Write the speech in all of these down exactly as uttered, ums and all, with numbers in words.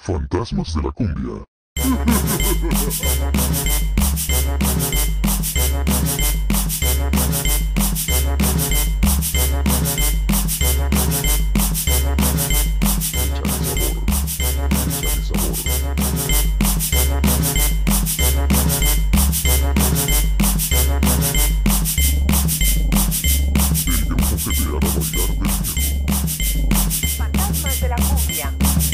Fantasmas de la cumbia. Échale sabor, échale sabor. El grupo que te hará bailar del miedo. Fantasmas de la cumbia.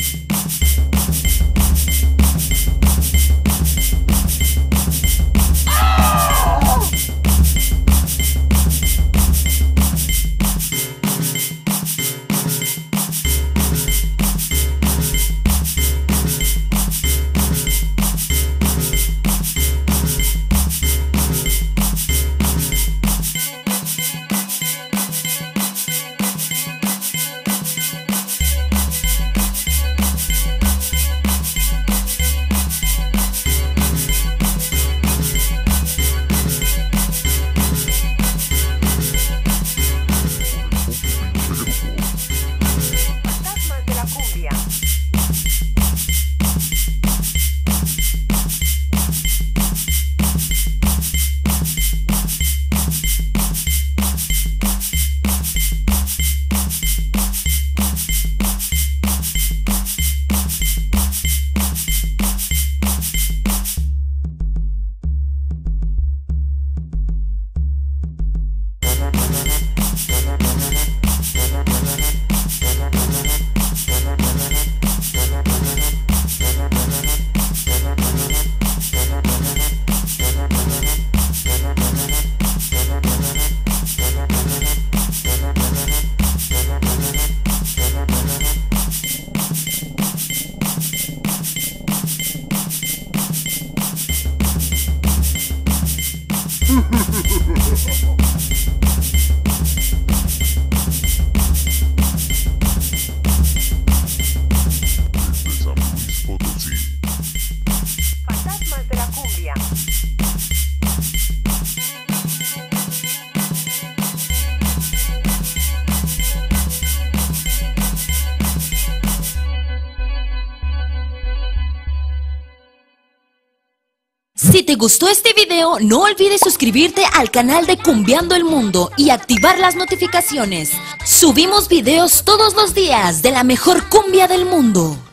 Fantasmas de la cumbia. Desde San Luis Potosí. Fantasmas de la cumbia. Si te gustó este video, no olvides suscribirte al canal de Cumbiando el Mundo y activar las notificaciones. Subimos videos todos los días de la mejor cumbia del mundo.